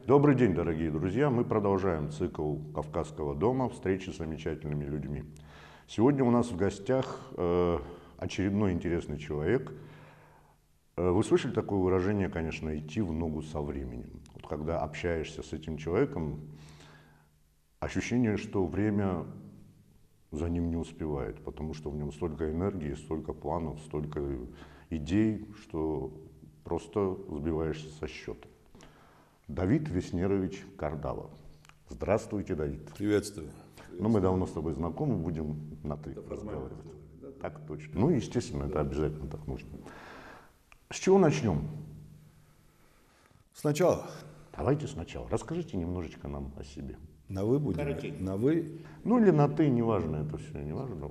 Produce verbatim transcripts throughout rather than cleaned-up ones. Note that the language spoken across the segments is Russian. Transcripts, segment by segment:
Добрый день, дорогие друзья! Мы продолжаем цикл «Кавказского дома. Встречи с замечательными людьми». Сегодня у нас в гостях э, очередной интересный человек. Э, вы слышали такое выражение, конечно, «идти в ногу со временем». Вот когда общаешься с этим человеком, ощущение, что время за ним не успевает, потому что в нем столько энергии, столько планов, столько идей, что просто сбиваешься со счета. Давид Веснерович Кардалов. Здравствуйте, Давид. Приветствую. Ну, мы давно с тобой знакомы, будем на «ты» разговаривать. Так точно. Ну, естественно, это обязательно так нужно. С чего начнем? Сначала. Давайте сначала. Расскажите немножечко нам о себе. На «вы» будем? Коротенько. На «вы». Ну, или на «ты», неважно, это все, неважно.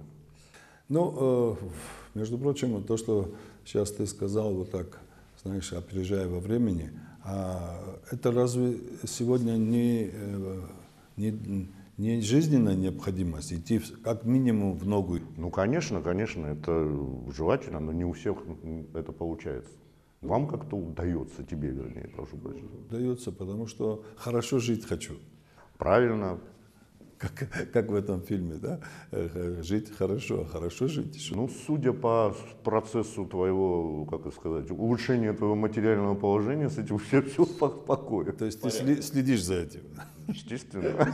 Ну, э, между прочим, то, что сейчас ты сказал, вот так, знаешь, опережая во времени, а это разве сегодня не, не, не жизненная необходимость идти как минимум в ногу? Ну, конечно, конечно, это желательно, но не у всех это получается. Вам как-то удается, тебе, вернее, прошу прощения. Удается, потому что хорошо жить хочу. Правильно. Как, как в этом фильме, да? Жить хорошо, хорошо жить. Ну, судя по процессу твоего, как это сказать, улучшения твоего материального положения, с этим все, все в покое. То есть ты сли, следишь за этим? Естественно.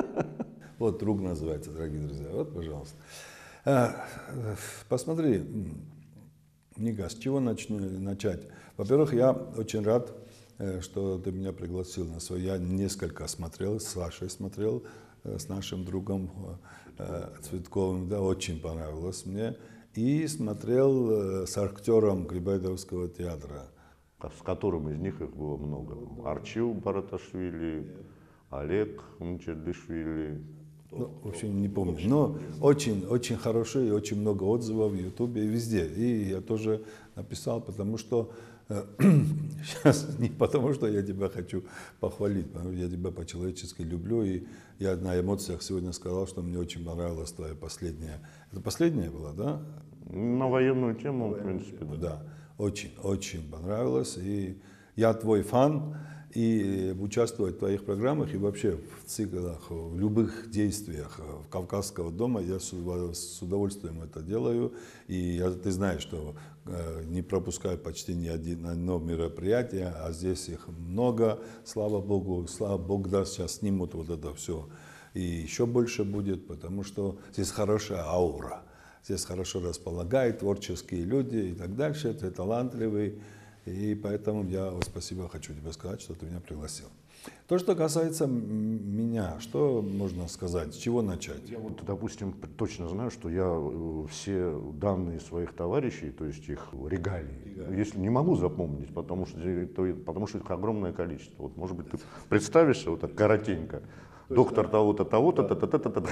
Вот друг называется, дорогие друзья. Вот, пожалуйста. Посмотри, Ника, с чего начну, начать? Во-первых, я очень рад, что ты меня пригласил на свой. Я несколько смотрел, с Сашей смотрел, с нашим другом Цветковым, да, очень понравилось мне. И смотрел с актером Грибоедовского театра. С которым из них их было много. Арчил Бараташвили, Олег Мчердышвили. Ну, в общем, не помню. Но очень, очень хорошо и очень много отзывов в Ютубе и везде. И я тоже написал, потому что э, сейчас не потому, что я тебя хочу похвалить, потому что я тебя по-человечески люблю. И я на эмоциях сегодня сказал, что мне очень понравилась твоя последняя. Это последняя была, да? На военную тему, в принципе, да. Да, очень, очень понравилось. И я твой фан. И участвовать в твоих программах и вообще в циклах, в любых действиях в Кавказского дома я с удовольствием это делаю. И я, ты знаешь, что не пропускаю почти ни одно мероприятие, а здесь их много, слава Богу. Слава Богу, да, сейчас снимут вот это все. И еще больше будет, потому что здесь хорошая аура. Здесь хорошо располагают творческие люди и так дальше, ты талантливый. И поэтому я спасибо хочу тебе сказать, что ты меня пригласил. То, что касается меня, что можно сказать, с чего начать? Я вот, допустим, точно знаю, что я все данные своих товарищей, то есть их регалии, регалии. если не могу запомнить, потому что, потому что их огромное количество. Вот, может быть, ты представишься вот так коротенько. Доктор того-то, того-то, та-та-та-та-та.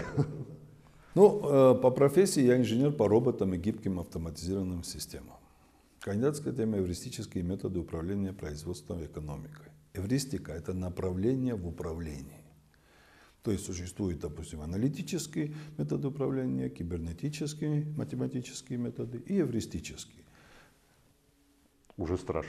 Ну, по профессии я инженер по роботам и гибким автоматизированным системам. Кандидатская тема «Эвристические методы управления производством и экономикой». Эвристика – это направление в управлении. То есть существуют, допустим, аналитические методы управления, кибернетические, математические методы и эвристические. Уже страшно.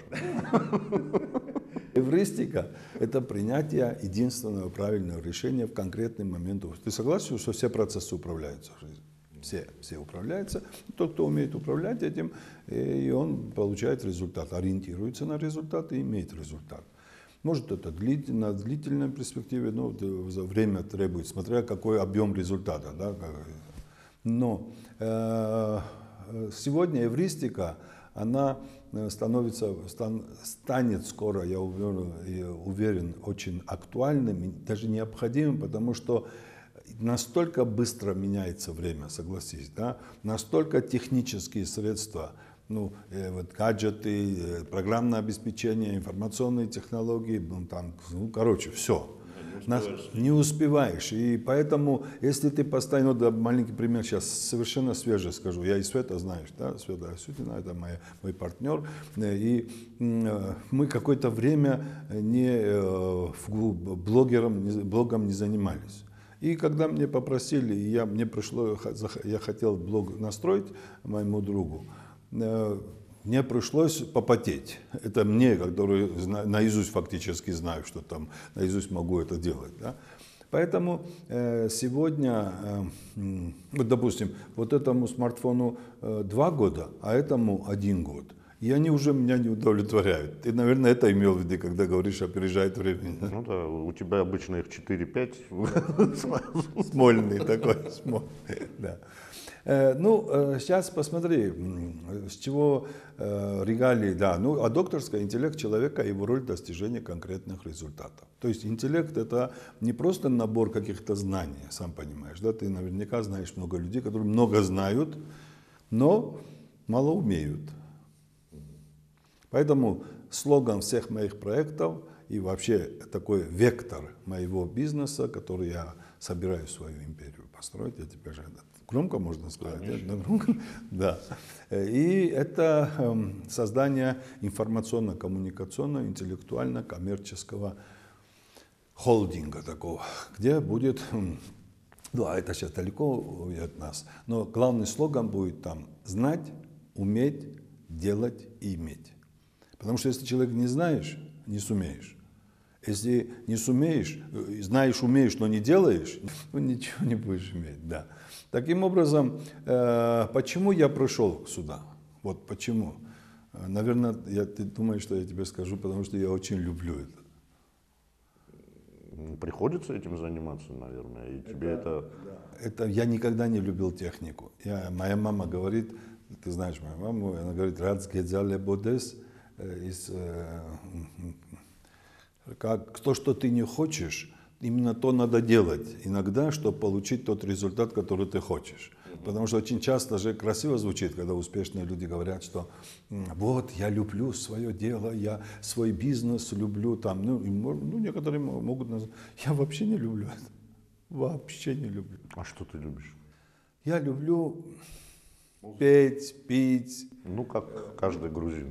Эвристика – это принятие единственного правильного решения в конкретный момент. Ты согласен, что все процессы управляются в жизни? Все, все управляются. Тот, кто умеет управлять этим, и он получает результат, ориентируется на результат и имеет результат. Может, это на длительной перспективе, но время требует, смотря какой объем результата. Да? Но э, сегодня эвристика, она становится, стан, станет скоро, я уверен, я уверен, очень актуальным, даже необходимым, потому что настолько быстро меняется время, согласись, да? Настолько технические средства, ну, э, вот гаджеты, э, программное обеспечение, информационные технологии, ну, там, ну, короче, все. Не успеваешь. не успеваешь. И поэтому, если ты постоянно, да, маленький пример сейчас совершенно свежий скажу, я и Света знаешь, да, Света Асютина, это моя, мой партнер, и э, мы какое-то время не, э, блогером, не, блогом не занимались. И когда мне попросили, я, мне пришло, я хотел блог настроить моему другу, мне пришлось попотеть. Это мне, который наизусть фактически знаю, что там наизусть могу это делать. Да? Поэтому э, сегодня, э, вот, допустим, вот этому смартфону э, два года, а этому один год. И они уже меня не удовлетворяют. Ты, наверное, это имел в виду, когда говоришь, опережает время. Ну да, у тебя обычно их четыре-пять. Смольный такой, смольный, да. Ну, сейчас посмотри, с чего регалии, да, ну, а докторская интеллект человека и его роль в достижении конкретных результатов. То есть интеллект это не просто набор каких-то знаний, сам понимаешь, да, ты наверняка знаешь много людей, которые много знают, но мало умеют. Поэтому слоган всех моих проектов и вообще такой вектор моего бизнеса, который я собираюсь свою империю построить, я тебе же громко можно сказать, да? Громко? Да. И это создание информационно-коммуникационного, интеллектуально-коммерческого холдинга такого, где будет, да, это сейчас далеко от нас, но главный слоган будет там знать, уметь, делать и иметь. Потому что если человек не знаешь, не сумеешь. Если не сумеешь, знаешь, умеешь, но не делаешь, ну ничего не будешь иметь. Да. Таким образом, э, почему я пришел сюда? Вот почему. Наверное, я, ты думаешь, что я тебе скажу, потому что я очень люблю это. Приходится этим заниматься, наверное, и тебе это... это... это я никогда не любил технику. Я, моя мама говорит, ты знаешь мою маму, она говорит, «Рац гедзале бодес», из, как то, что ты не хочешь, именно то надо делать иногда, чтобы получить тот результат, который ты хочешь. Потому что очень часто же красиво звучит, когда успешные люди говорят, что вот, я люблю свое дело, я свой бизнес люблю, там, ну, и, ну некоторые могут назвать, я вообще не люблю это, вообще не люблю. А что ты любишь? Я люблю петь, пить. Ну, как каждый грузин.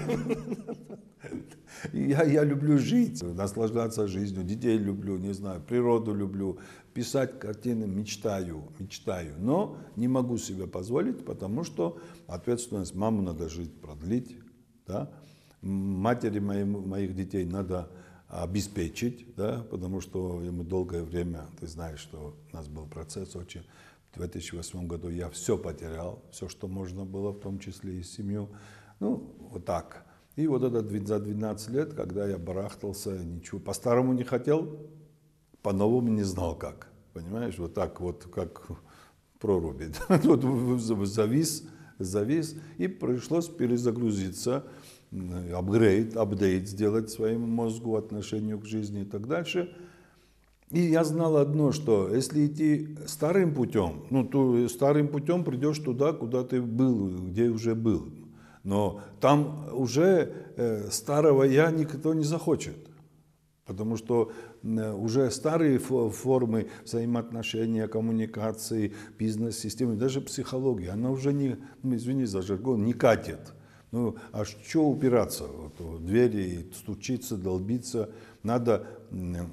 Я, я люблю жить, наслаждаться жизнью, детей люблю, не знаю, природу люблю, писать картины, мечтаю, мечтаю, но не могу себе позволить, потому что ответственность маму надо жить продлить, да? Матери моим, моих детей надо обеспечить, да? Потому что мы долгое время, ты знаешь, что у нас был процесс очень, в две тысячи восьмом году я все потерял, все, что можно было, в том числе и семью, ну, вот так. И вот это за двенадцать лет, когда я барахтался, ничего, по-старому не хотел, по-новому не знал как. Понимаешь, вот так вот, как проруби. Вот завис, завис, и пришлось перезагрузиться, апгрейд, апдейт сделать своему мозгу, отношению к жизни и так дальше. И я знал одно, что если идти старым путем, ну, то старым путем придешь туда, куда ты был, где уже был. Но там уже э, старого я никто не захочет, потому что э, уже старые формы взаимоотношения, коммуникации, бизнес-системы, даже психологии, она уже не, ну, извини за жаргон, не катит. Ну, а что упираться вот, в двери, стучиться, долбиться, надо, э,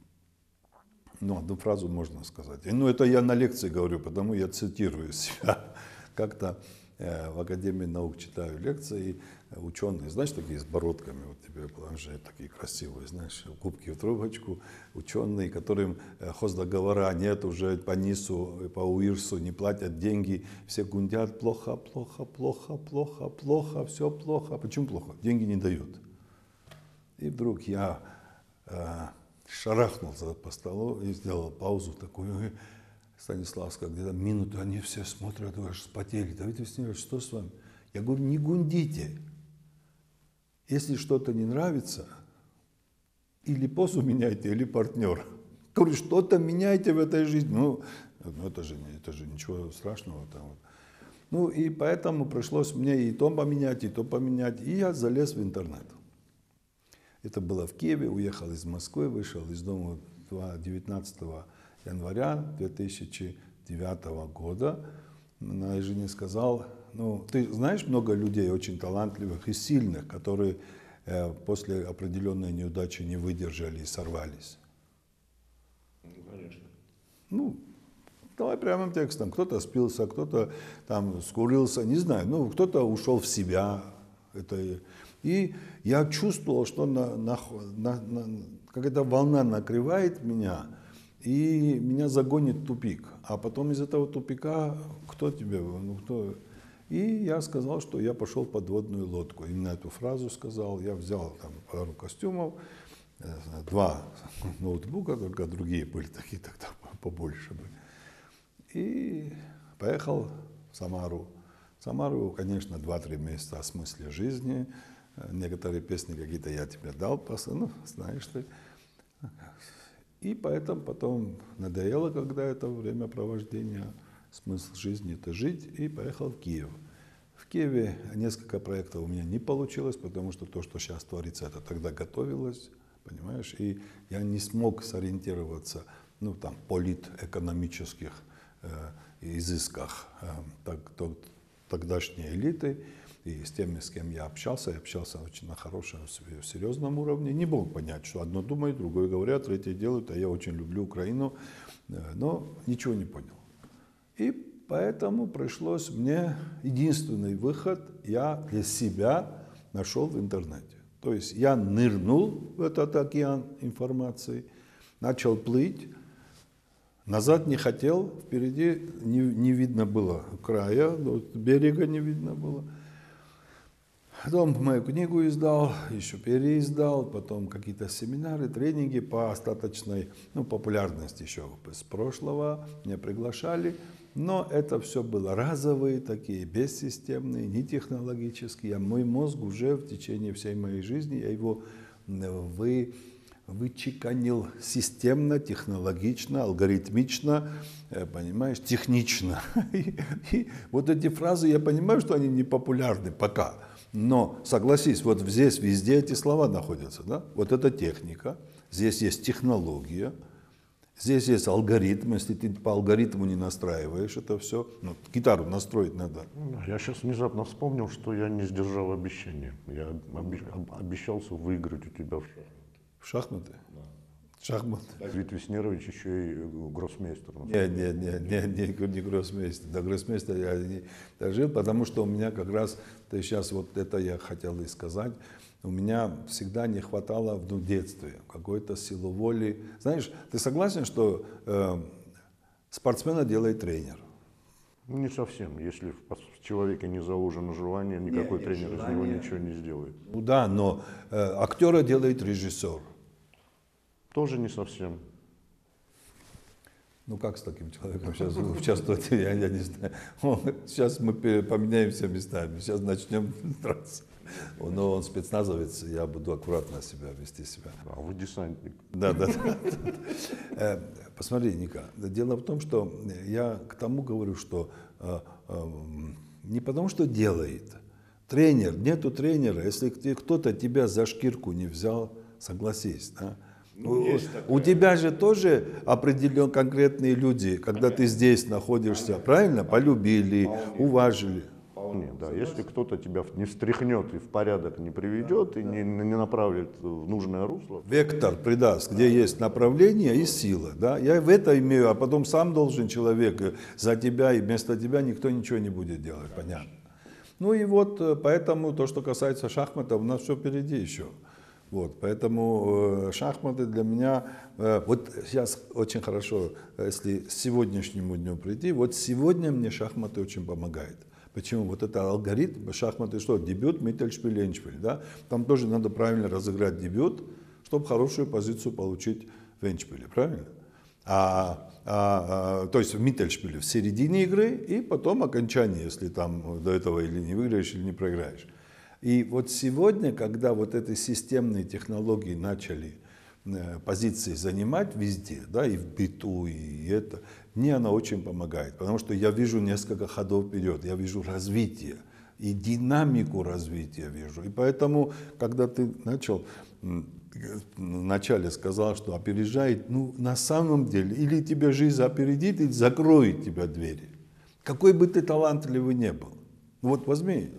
ну, одну фразу можно сказать. Ну, это я на лекции говорю, потому я цитирую себя как-то. В Академии наук читаю лекции, ученые, знаешь, такие с бородками, вот тебе планшеты такие красивые, знаешь, кубки в трубочку, ученые, которым хоздоговора нет уже по НИСу, по УИРСу, не платят деньги, все гундят, плохо, плохо, плохо, плохо, плохо, все плохо. Почему плохо? Деньги не дают. И вдруг я э, шарахнулся по столу и сделал паузу такую. Станиславская, где-то минуту, они все смотрят, аж спотели. Давид Васильевич, что с вами? Я говорю, не гундите. Если что-то не нравится, или позу меняйте, или партнер. Говорю, что-то меняйте в этой жизни. Ну, это же, это же ничего страшного. Там. Ну, и поэтому пришлось мне и то поменять, и то поменять. И я залез в интернет. Это было в Киеве, уехал из Москвы, вышел из дома девятнадцатого января две тысячи девятого года. На жене сказал, ну, ты знаешь много людей очень талантливых и сильных, которые э, после определенной неудачи не выдержали и сорвались? Ну, конечно. Ну, давай прямым текстом. Кто-то спился, кто-то там скурился, не знаю. Ну, кто-то ушел в себя, Это, и я чувствовал, что на, на, на, на, какая-то волна накрывает меня, и меня загонит в тупик. А потом из этого тупика, кто тебе, ну кто... И я сказал, что я пошел в подводную лодку. Именно эту фразу сказал. Я взял там пару костюмов, два ноутбука, только другие были такие тогда побольше были. И поехал в Самару. В Самару, конечно, два-три месяца о смысле жизни. Некоторые песни какие-то я тебе дал, ну, знаешь ты. И поэтому потом надоело, когда это времяпровождение. Смысл жизни – это жить, и поехал в Киев. В Киеве несколько проектов у меня не получилось, потому что то, что сейчас творится, это тогда готовилось, понимаешь, и я не смог сориентироваться, ну, там, политэкономических э, изысках э, так, то, тогдашней элиты, и с теми, с кем я общался, я общался очень на хорошем, серьезном уровне, не мог понять, что одно думают, другое говорят, третье делают, а я очень люблю Украину, э, но ничего не понял. И поэтому пришлось мне, единственный выход я для себя нашел в интернете. То есть я нырнул в этот океан информации, начал плыть, назад не хотел, впереди не, не видно было края, берега не видно было. Потом мою книгу издал, еще переиздал, потом какие-то семинары, тренинги по остаточной, ну, популярности еще с прошлого меня приглашали. Но это все было разовые, такие бессистемные, не технологические. А мой мозг уже в течение всей моей жизни, я его вы, вычеканил системно, технологично, алгоритмично, понимаешь, технично. И, и вот эти фразы, я понимаю, что они не популярны пока. Но согласись, вот здесь везде эти слова находятся. Да? Вот это техника, здесь есть технология. Здесь есть алгоритм, если ты по алгоритму не настраиваешь это все, ну, гитару настроить надо. Я сейчас внезапно вспомнил, что я не сдержал обещания. Я обещался выиграть у тебя в шахматы. В шахматы? Да. Шахматы. Ведь Веснерович еще и гроссмейстер. Нет, нет, нет, нет, не, не гроссмейстер. До гроссмейстера я не дожил, потому что у меня как раз, ты сейчас вот это я хотел и сказать, у меня всегда не хватало в детстве какой-то силы воли. Знаешь, ты согласен, что э, спортсмена делает тренер? Не совсем. Если в человеке не заложено желание, никакой нет, тренер из него ничего не сделает. Ну да, но э, актера делает режиссер. Тоже не совсем. Ну как с таким человеком сейчас участвовать, я, я не знаю. Сейчас мы поменяемся местами, сейчас начнем драться. Но он спецназовец, я буду аккуратно себя вести себя. А вы десантник. Да, да, да. Посмотри, Ника, дело в том, что я к тому говорю, что не потому, что делает. Тренер, нету тренера, если кто-то тебя за шкирку не взял, согласись, да? Ну, у, у тебя же тоже определен конкретные люди, когда ты здесь находишься, правильно? Полюбили, уважили. Вполне, да. Если кто-то тебя не встряхнет и в порядок не приведет, и не, не направит в нужное русло. Вектор придаст, где есть направление и сила. Да? Я в это имею, а потом сам должен человек за тебя, и вместо тебя никто ничего не будет делать, понятно. Ну и вот поэтому то, что касается шахматов, у нас все впереди еще. Вот, поэтому э, шахматы для меня, э, вот сейчас очень хорошо, если к сегодняшнему дню прийти, вот сегодня мне шахматы очень помогают. Почему? Вот это алгоритм, шахматы что, дебют, миттельшпиль, эндшпиль, да? Там тоже надо правильно разыграть дебют, чтобы хорошую позицию получить в эндшпиле, правильно? А, а, а, то есть в миттельшпиле, в середине игры, и потом окончание, если там до этого или не выиграешь, или не проиграешь. И вот сегодня, когда вот эти системные технологии начали э, позиции занимать везде, да, и в биту, и это, мне она очень помогает, потому что я вижу несколько ходов вперед, я вижу развитие, и динамику развития вижу. И поэтому, когда ты начал, вначале сказал, что опережает, ну, на самом деле, или тебя жизнь опередит, или закроет тебя двери. Какой бы ты талантливый ни был. Вот возьми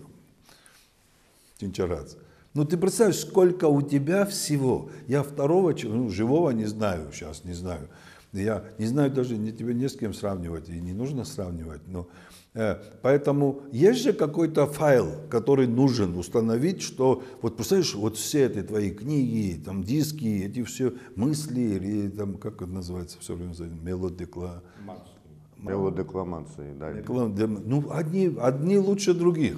Чинчарадзе. Ну ты представь, сколько у тебя всего. Я второго, ну, живого не знаю, сейчас не знаю. Я не знаю даже, не, тебе не с кем сравнивать, и не нужно сравнивать. Но, э, поэтому есть же какой-то файл, который нужен установить, что, вот представляешь, вот все эти твои книги, там, диски, эти все мысли, или там, как это называется, все время, мелодекла... Мелодекламации, да. Ну, одни, одни лучше других.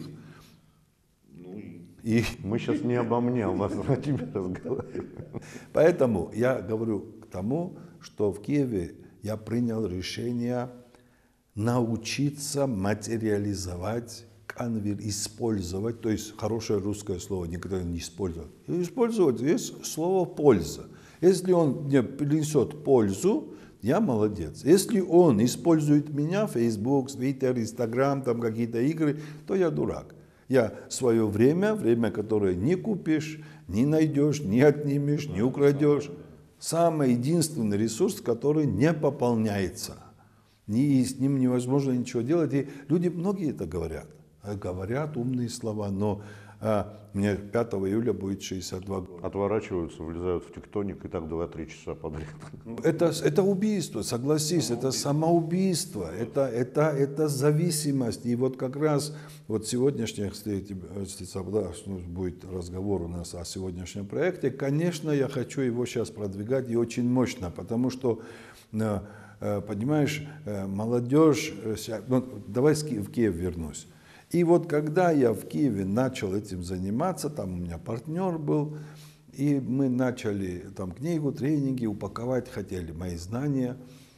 И мы сейчас не обо мне, а о тебе разговариваем. Поэтому я говорю к тому, что в Киеве я принял решение научиться материализовать, конвер, использовать, то есть хорошее русское слово никогда не использовать. Использовать есть слово «польза». Если он мне принесет пользу, я молодец. Если он использует меня, Facebook, Twitter, Instagram, там какие-то игры, то я дурак. Я свое время, время, которое не купишь, не найдешь, не отнимешь, не украдешь. Самый единственный ресурс, который не пополняется. И с ним невозможно ничего делать. И люди, многие это говорят. Говорят умные слова, но а, мне пятого июля будет шестьдесят два года. Отворачиваются, влезают в тектоник и так два-три часа подряд. Это, это убийство, согласись, это самоубийство, это, это, это зависимость. И вот как раз вот сегодняшний, кстати, будет разговор у нас о сегодняшнем проекте, конечно, я хочу его сейчас продвигать и очень мощно, потому что, понимаешь, молодежь, ну, давай в Киев вернусь. И вот когда я в Киеве начал этим заниматься, там у меня партнер был, и мы начали там книгу, тренинги упаковать, хотели мои знания.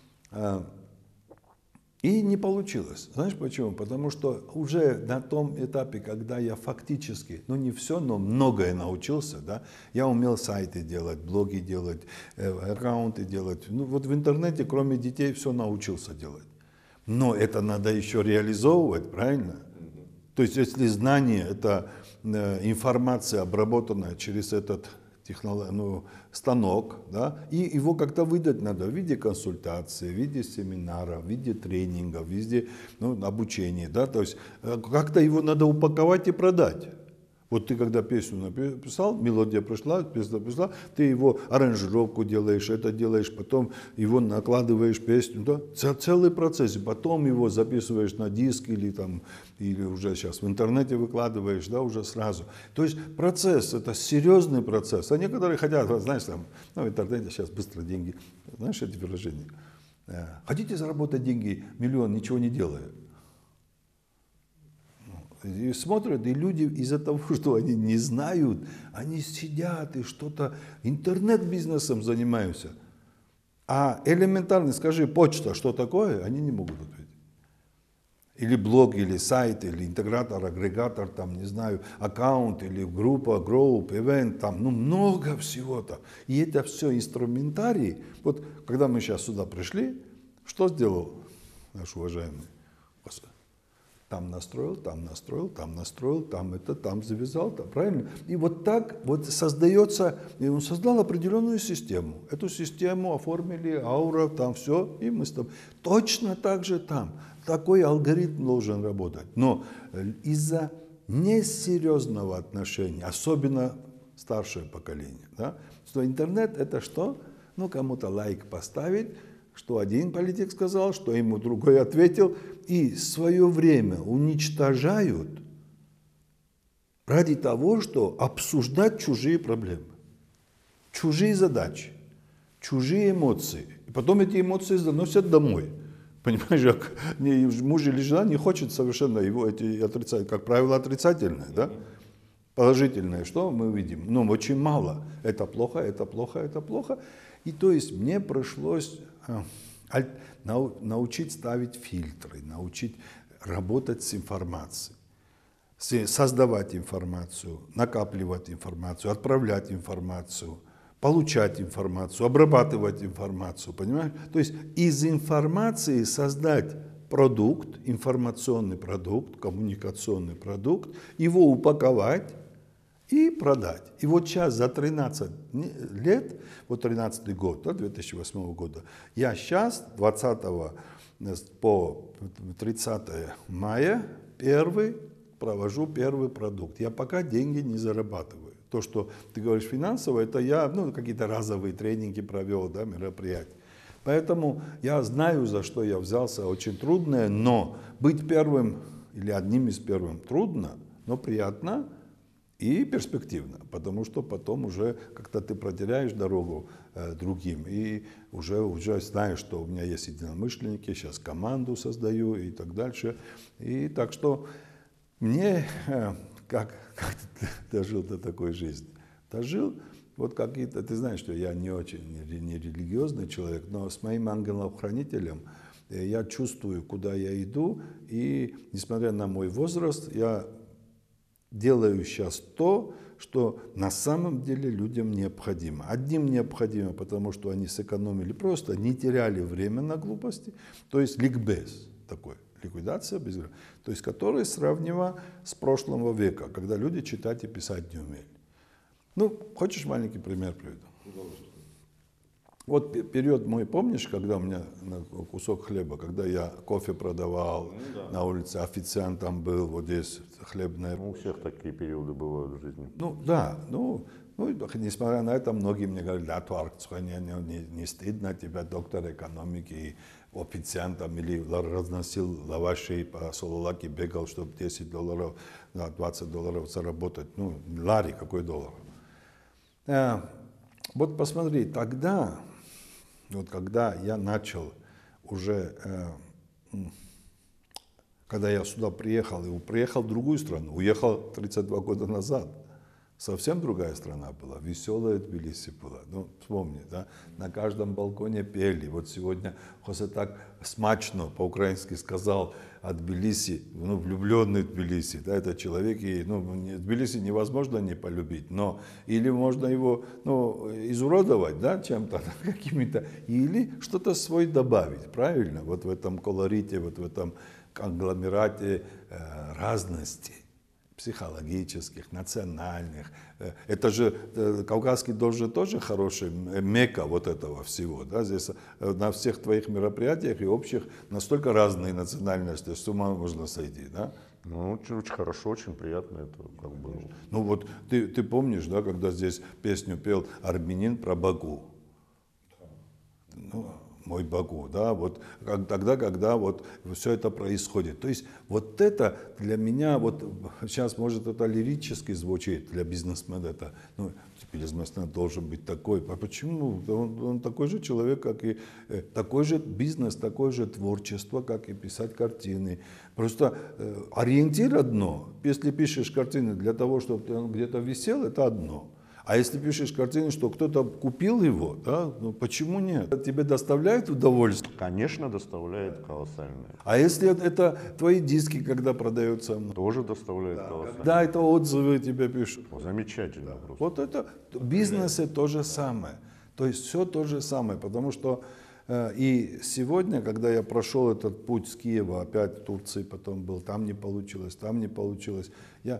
И не получилось. Знаешь почему? Потому что уже на том этапе, когда я фактически, ну не все, но многое научился, да, я умел сайты делать, блоги делать, аккаунты делать. Ну вот в интернете, кроме детей, все научился делать. Но это надо еще реализовывать, правильно? То есть, если знание – это информация, обработанная через этот технолог, ну, станок, да, и его как-то выдать надо в виде консультации, в виде семинара, в виде тренинга, в виде ну, обучения. Да, то есть, как-то его надо упаковать и продать. Вот ты когда песню написал, мелодия пришла, песня пришла, ты его аранжировку делаешь, это делаешь, потом его накладываешь песню, да? Целый процесс, потом его записываешь на диск или там, или уже сейчас в интернете выкладываешь, да, уже сразу. То есть процесс, это серьезный процесс. А некоторые хотят, знаешь, там, ну, в интернете сейчас быстро деньги, знаешь эти выражения? Хотите заработать деньги, миллион, ничего не делая? И смотрят, и люди из-за того, что они не знают, они сидят и что-то интернет-бизнесом занимаются. А элементарно скажи, почта, что такое, они не могут ответить. Или блог, или сайт, или интегратор, агрегатор, там, не знаю, аккаунт, или группа, групп, ивент, там, ну, много всего там. И это все инструментарий. Вот, когда мы сейчас сюда пришли, что сделал наш уважаемый Господь? Там настроил, там настроил, там настроил, там это, там завязал, там, правильно? И вот так вот создается, и он создал определенную систему. Эту систему оформили, аура, там все, и мы с тобой. Точно так же там. Такой алгоритм должен работать. Но из-за несерьезного отношения, особенно старшее поколение, да, что интернет это что? Ну, кому-то лайк поставить, что один политик сказал, что ему другой ответил, и свое время уничтожают ради того, что обсуждать чужие проблемы, чужие задачи, чужие эмоции. И потом эти эмоции заносят домой. Понимаешь, муж или жена не хочет совершенно его эти отрицать, как правило, отрицательное, да? Положительное, что мы видим? Ну, очень мало. Это плохо, это плохо, это плохо. И то есть мне пришлось научить ставить фильтры, научить работать с информацией, создавать информацию, накапливать информацию, отправлять информацию, получать информацию, обрабатывать информацию, понимаешь? То есть из информации создать продукт, информационный продукт, коммуникационный продукт, его упаковать и продать. И вот сейчас за тринадцать лет, вот тринадцатый год, да, две тысячи восьмого года, я сейчас, двадцатого по тридцатое мая, первый, провожу первый продукт. Я пока деньги не зарабатываю. То, что ты говоришь финансово, это я ну, какие-то разовые тренинги провел, да, мероприятия. Поэтому я знаю, за что я взялся, очень трудное, но быть первым или одним из первых трудно, но приятно и перспективно, потому что потом уже как-то ты протеряешь дорогу э, другим и уже, уже знаешь, что у меня есть единомышленники, сейчас команду создаю и так дальше. И так что мне, э, как, как ты дожил до такой жизни? Дожил, вот какие-то, ты знаешь, что я не очень не, не религиозный человек, но с моим ангелом-хранителем э, я чувствую, куда я иду, и несмотря на мой возраст, я делаю сейчас то, что на самом деле людям необходимо. Одним необходимо, потому что они сэкономили просто, не теряли время на глупости, то есть ликбез такой, ликвидация без, то есть который сравнимо с прошлого века, когда люди читать и писать не умели. Ну, хочешь маленький пример приведу? Вот период мой, помнишь, когда у меня кусок хлеба, когда я кофе продавал, ну, да. На улице официантом был, вот здесь хлебная... Ну, у всех такие периоды бывают в жизни. Ну, да, ну, ну несмотря на это, многие мне говорят, да, Туарк, не, не, не стыдно тебя, доктор экономики, официантом или разносил лаваши по Сололаке, бегал, чтобы десять долларов, двадцать долларов заработать. Ну, лари, какой доллар? А, вот посмотри, тогда... Вот когда я начал уже, э, когда я сюда приехал, и приехал в другую страну, уехал тридцать два года назад, совсем другая страна была, веселая Тбилиси была. Ну, вспомни, да, на каждом балконе пели. Вот сегодня Хосе так смачно по-украински сказал от Тбилиси, ну, влюбленный в Тбилиси, да, это человек, и, ну, Тбилиси невозможно не полюбить, но или можно его, ну, изуродовать, да, чем-то, какими-то, или что-то свой добавить, правильно, вот в этом колорите, вот в этом конгломерате э, разности. Психологических, национальных. Это же Кавказский дождь же тоже хороший мекка вот этого всего. Да? Здесь на всех твоих мероприятиях и общих настолько разные национальности, с ума можно сойти. Да? Ну, очень, очень хорошо, очень приятно это как бы. Ну вот ты, ты помнишь, да, когда здесь песню пел армянин про Баку? Ну, мой Баку, да, вот как, тогда, когда вот все это происходит. То есть вот это для меня, вот сейчас может это лирически звучит, для бизнесмена это, ну, бизнесмен должен быть такой. А почему? Он, он такой же человек, как и, э, такой же бизнес, такое же творчество, как и писать картины. Просто э, ориентир одно. Если пишешь картины для того, чтобы он где-то висел, это одно. А если пишешь картину, что кто-то купил его, да, ну почему нет? Тебе доставляет удовольствие? Конечно, доставляет колоссальное. А если это твои диски, когда продаются? Тоже доставляет да, колоссальное. Да, это отзывы тебе пишут. Замечательно да. просто. Вот это в бизнесе то же самое. То есть все то же самое, потому что э, и сегодня, когда я прошел этот путь с Киева, опять в Турции, потом был, там не получилось, там не получилось, я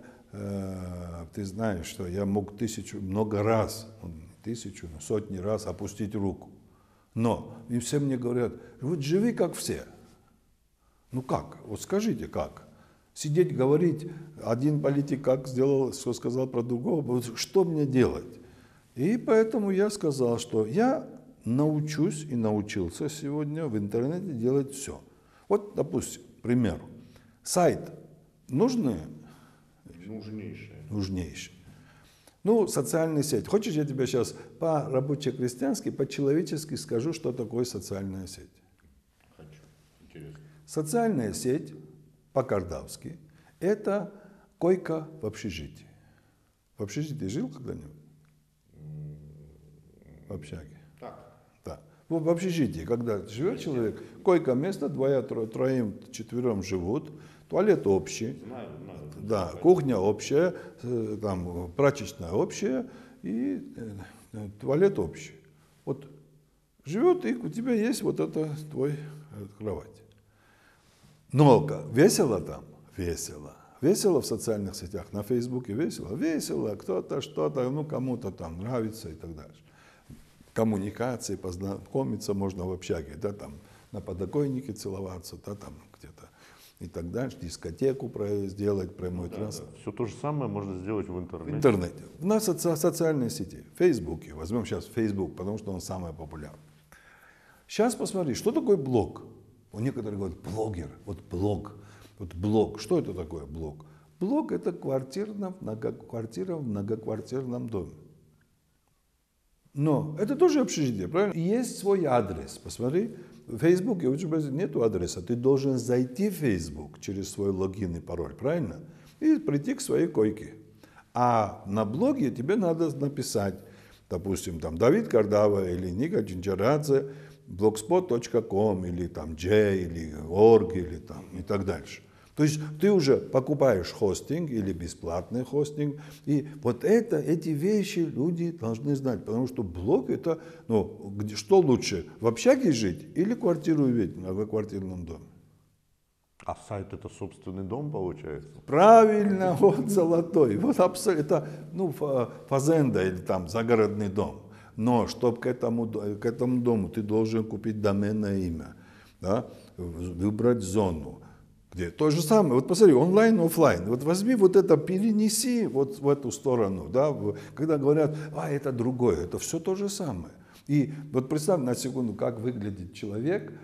ты знаешь, что я мог тысячу, много раз, тысячу, сотни раз опустить руку. Но и все мне говорят, вот живи как все. Ну как? Вот скажите, как? Сидеть, говорить, один политик как сделал, что сказал про другого, что мне делать? И поэтому я сказал, что я научусь и научился сегодня в интернете делать все. Вот, допустим, к примеру, сайт нужный? Нужнейшее. Нужнейшее. Ну, социальная сеть. Хочешь, я тебе сейчас по-рабоче-крестьянски, по-человечески скажу, что такое социальная сеть? Хочу. Интересно. Социальная сеть, по-кардавски, это койка в общежитии. В общежитии жил когда-нибудь? В общаге? Так. Да. В общежитии, когда живет человек, койка место, двое, троим, четвером живут, туалет общий. Знаю, знаю. Да, кухня общая, там, прачечная общая и э, туалет общий. Вот живет, и у тебя есть вот это твой кровать. Но весело там? Весело. Весело в социальных сетях, на Фейсбуке весело? Весело, кто-то что-то, ну кому-то там нравится и так дальше. Коммуникации, познакомиться можно в общаге, да, там на подоконнике целоваться, да, там где-то. И так дальше, дискотеку сделать, прямой да, транспорт. Да. Все то же самое можно сделать в интернете. В интернете. В нас соци социальные сети. В Фейсбуке. Возьмем сейчас Facebook, потому что он самый популярный. Сейчас посмотри, что такое блог? У некоторых говорят, блогер, вот блог, вот блог. Что это такое блог? Блог – это квартирно, многоквартира в многоквартирном доме. Но это тоже общежитие, правильно? Есть свой адрес. Посмотри, в Фейсбуке у тебя нет адреса. Ты должен зайти в Facebook через свой логин и пароль, правильно? И прийти к своей койке. А на блоге тебе надо написать, допустим, там Давид Кардава или Ника Чинчарадзе, блогспот точка ком или там J или org или там и так дальше. То есть ты уже покупаешь хостинг или бесплатный хостинг, и вот это, эти вещи люди должны знать, потому что блог это, ну, где, что лучше, в общаге жить или квартиру иметь в многоквартирном доме? А сайт это собственный дом получается? Правильно, вот золотой, вот абсолютно, это, ну, фазенда или там загородный дом. Но чтобы к этому, к этому дому ты должен купить доменное имя, да, выбрать зону. Где? То же самое, вот посмотри, онлайн, офлайн. Вот возьми вот это, перенеси вот в эту сторону, да, когда говорят, а это другое, это все то же самое. И вот представь на секунду, как выглядит человек,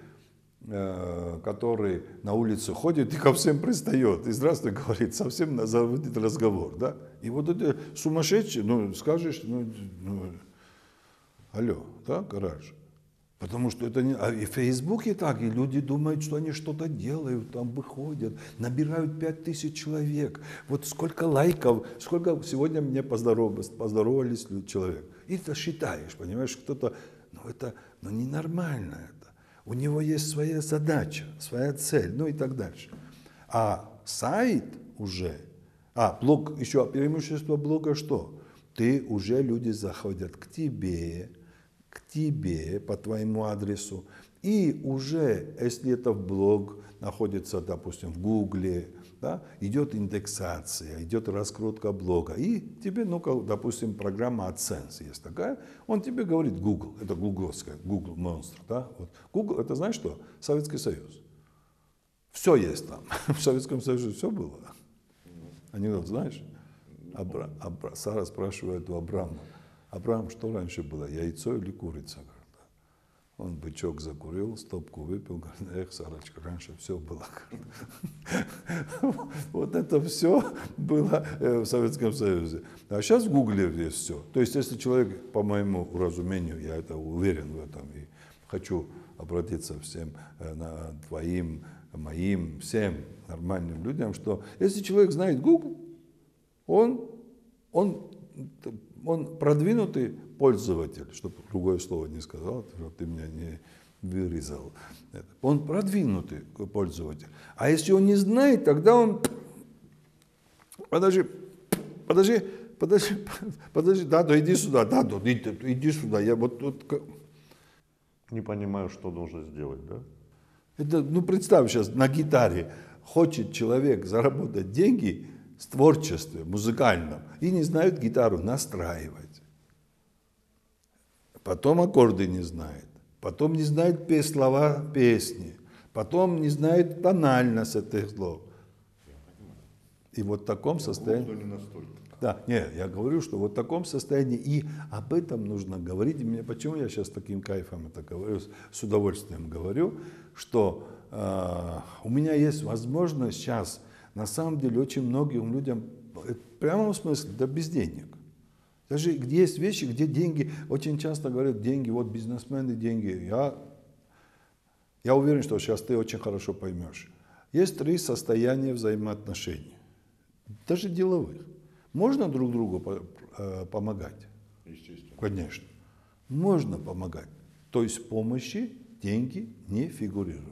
э, который на улице ходит и ко всем пристает, и здравствуй говорит, совсем заводит разговор, да. И вот эти сумасшедшие, ну скажешь, ну, ну алло, да, гараж. Потому что это не... А и в Фейсбуке так, и люди думают, что они что-то делают, там выходят, набирают пять тысяч человек. Вот сколько лайков, сколько сегодня мне поздоровались, поздоровались человек. И ты считаешь, понимаешь, кто-то... Ну это ну, ненормально это. У него есть своя задача, своя цель, ну и так дальше. А сайт уже... А, блог, еще преимущество блога что? Ты уже, люди заходят к тебе, к тебе по твоему адресу, и уже, если это блог находится, допустим, в Гугле, да, идет индексация, идет раскрутка блога, и тебе, ну, допустим, программа AdSense есть такая, он тебе говорит Google, это гугловская, Google монстр, да, вот. Google, это знаешь что? Советский Союз. Все есть там, в Советском Союзе все было. Анекдот знаешь? Абра, Абра, Сара спрашивает у Абрама, Абрам, что раньше было, яйцо или курица? Он бычок закурил, стопку выпил, говорит, эх, Сарочка, раньше все было. Вот это все было в Советском Союзе. А сейчас в Гугле есть все. То есть, если человек, по моему разумению, я это уверен в этом, и хочу обратиться всем на твоим, моим, всем нормальным людям, что если человек знает Google, он, он Он продвинутый пользователь, чтобы другое слово не сказал, чтобы ты меня не вырезал. Он продвинутый пользователь. А если он не знает, тогда он... Подожди, подожди, подожди, подожди, да, да, иди сюда, да, да, иди, иди сюда. Я вот тут... Не понимаю, что нужно сделать, да? Это, ну, представь сейчас, на гитаре хочет человек заработать деньги в творчестве музыкальном и не знают гитару настраивать. Потом аккорды не знает, потом не знает слова песни, потом не знает тональность этих слов. И вот в таком состоянии... Не настолько. Да, нет, я говорю, что вот в таком состоянии, и об этом нужно говорить. И мне, почему я сейчас таким кайфом это говорю, с удовольствием говорю, что э, у меня есть возможность сейчас, на самом деле, очень многим людям, в прямом смысле, да без денег. Даже где есть вещи, где деньги, очень часто говорят, деньги, вот бизнесмены, деньги. Я, я уверен, что сейчас ты очень хорошо поймешь. Есть три состояния взаимоотношений, даже деловых. Можно друг другу помогать? Естественно. Конечно. Можно помогать. То есть в помощи деньги не фигурируют.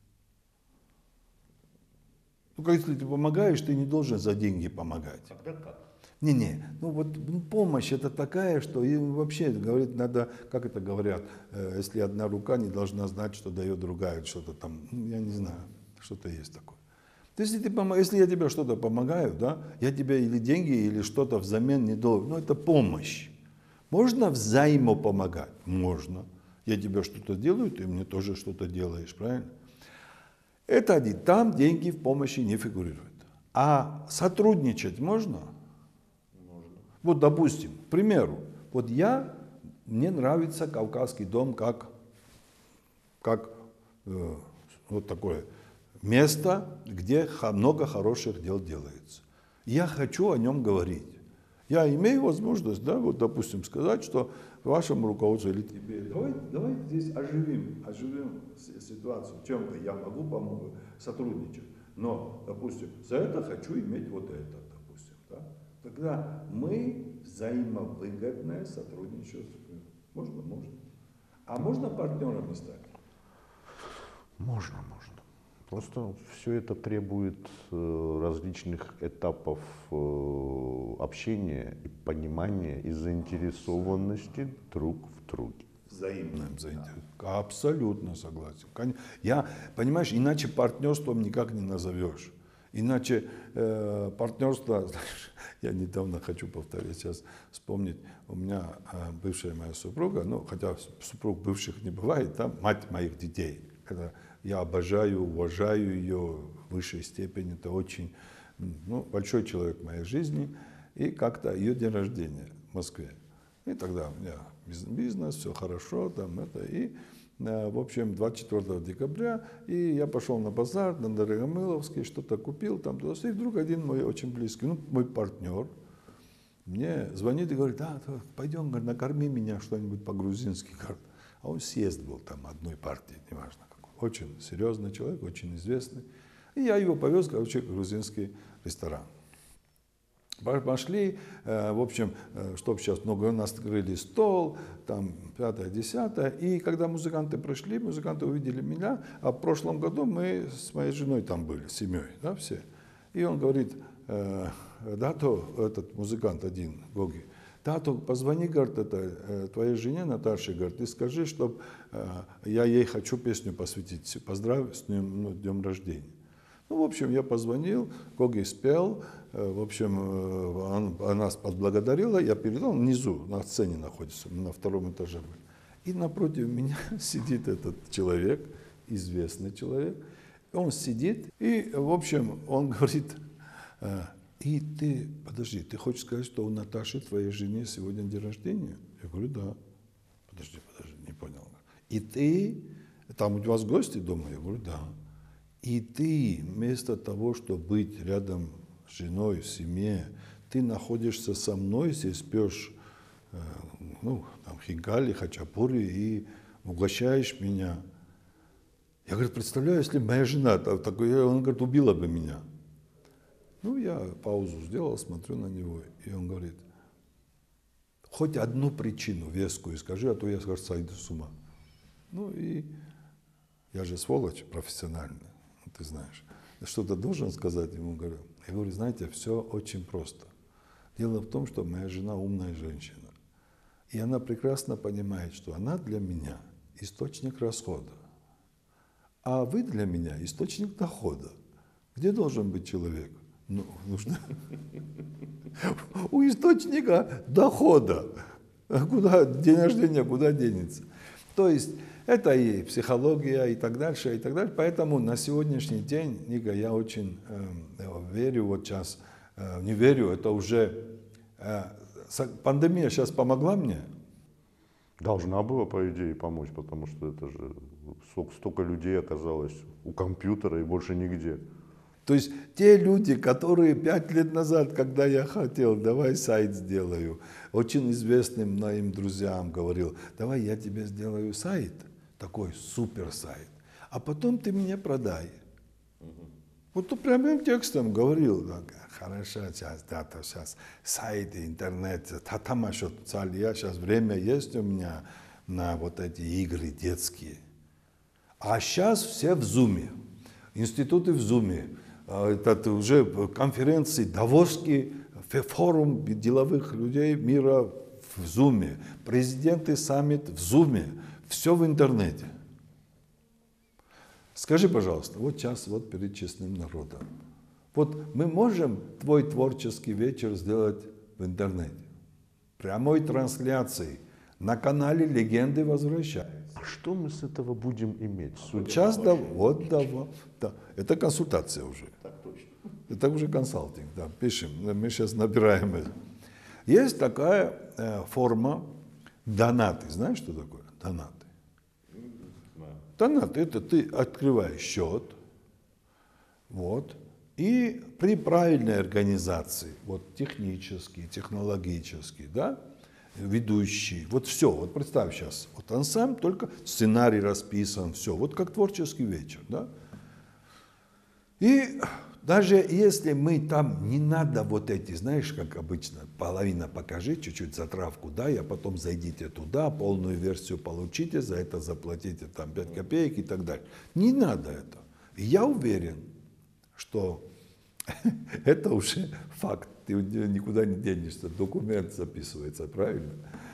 Ну, если ты помогаешь, ты не должен за деньги помогать. Тогда как? Не-не, ну вот ну, помощь это такая, что и вообще, говорит, надо, как это говорят, э, если одна рука не должна знать, что дает другая, что-то там, ну, я не знаю, что-то есть такое. То есть, если, ты, если я тебе что-то помогаю, да, я тебе или деньги, или что-то взамен не должен, ну это помощь. Можно взаимопомогать? Можно. Я тебе что-то делаю, ты мне тоже что-то делаешь, правильно? Это один. Там деньги в помощи не фигурируют. А сотрудничать можно? Можно. Вот, допустим, к примеру, вот я, мне нравится Кавказский дом как как э, вот такое место, где много хороших дел делается. Я хочу о нем говорить. Я имею возможность, да, вот, допустим, сказать, что вашему руководству или тебе, давай, давай здесь оживим, оживим ситуацию, в чем-то я могу помочь, сотрудничать, но, допустим, за это хочу иметь вот это, допустим, да? Тогда мы взаимовыгодное сотрудничество. Можно, можно. А можно партнерами стать? Можно, можно. Просто все это требует э, различных этапов э, общения и понимания и заинтересованности друг в друге. Взаимным заинтересованностью. Абсолютно согласен. Я, понимаешь, иначе партнерством никак не назовешь. Иначе э, партнерство, знаешь, я недавно хочу повторить, сейчас вспомнить, у меня э, бывшая моя супруга, ну, хотя супруг бывших не бывает, да, мать моих детей. Это, я обожаю, уважаю ее в высшей степени, это очень, ну, большой человек в моей жизни. И как-то ее день рождения в Москве. И тогда у меня бизнес, все хорошо, там это, и в общем, двадцать четвёртого декабря, и я пошел на базар, на Дорогомыловский, что-то купил там, и вдруг один мой очень близкий, ну, мой партнер, мне звонит и говорит, да, пойдем, накорми меня что-нибудь по-грузински. А он съезд был там одной партии, неважно какой. Очень серьезный человек, очень известный. И я его повез, короче, в грузинский ресторан. Пошли, в общем, чтобы сейчас много, у нас открыли стол, там пятое, десятое, и когда музыканты пришли, музыканты увидели меня, а в прошлом году мы с моей женой там были, с семьей, да, все. И он говорит, да, то этот музыкант один, Гоги, да, то позвони, говорит, это, твоей жене Наташе, говорит, и скажи, чтобы я ей хочу песню посвятить, поздравь с днем, ну, днем рождения. Ну, в общем, я позвонил, Гоги спел, в общем, он, она нас поблагодарила, я передал, внизу, на сцене находится, на втором этаже. И напротив меня сидит этот человек, известный человек, он сидит, и, в общем, он говорит, и ты, подожди, ты хочешь сказать, что у Наташи, твоей жене, сегодня день рождения? Я говорю, да. Подожди, подожди, не понял. И ты, там у вас гости дома? Я говорю, да. И ты, вместо того, чтобы быть рядом с женой, в семье, ты находишься со мной, здесь пьешь, э, ну, там, хинкали, хачапури и угощаешь меня. Я говорю, представляю, если моя жена, такой, он говорит, убила бы меня. Ну, я паузу сделал, смотрю на него, и он говорит, хоть одну причину вескую скажи, а то я, скажу, сойду с ума. Ну, и я же сволочь профессиональная. Ты знаешь, что-то должен сказать ему, говорю. Я говорю, знаете, все очень просто. Дело в том, что моя жена умная женщина. И она прекрасно понимает, что она для меня источник расхода. А вы для меня источник дохода. Где должен быть человек? Ну, нужно у источника дохода. Куда день рождения, куда денется? То есть это и психология, и так дальше, и так дальше. Поэтому на сегодняшний день, Ника, я очень э, верю, вот сейчас, э, не верю, это уже, э, пандемия сейчас помогла мне? Должна была, по идее, помочь, потому что это же столько людей оказалось у компьютера и больше нигде. То есть те люди, которые пять лет назад, когда я хотел, давай сайт сделаю, очень известным моим друзьям говорил, давай я тебе сделаю сайт, такой супер сайт, а потом ты мне продай. Угу. Вот то прямым текстом говорил, хорошо, сейчас, да, то сейчас сайт, интернет, там еще я сейчас время есть у меня на вот эти игры детские. А сейчас все в зуме, институты в зуме. Это уже конференции, Давосский форум деловых людей мира в Зуме, президенты саммит в Зуме, все в интернете. Скажи, пожалуйста, вот сейчас вот перед честным народом, вот мы можем твой творческий вечер сделать в интернете, прямой трансляцией на канале «Легенды возвращаются». Что мы с этого будем иметь? Сейчас, да, вот, да, да. Это консультация уже. Так точно. Это уже консалтинг, да, пишем, мы сейчас набираем это. Есть такая э, форма донаты. Знаешь, что такое донаты? Донат, это ты открываешь счет, вот, и при правильной организации, вот технический, технологический, да, ведущий, вот все, вот представь сейчас, вот ансамбль, только сценарий расписан, все, вот как творческий вечер, да. И даже если мы там, не надо вот эти, знаешь, как обычно, половина покажи, чуть-чуть затравку дай, а потом зайдите туда, полную версию получите, за это заплатите там пять копеек и так далее. Не надо это. И я уверен, что это уже факт, ты никуда не денешься, документ записывается, правильно?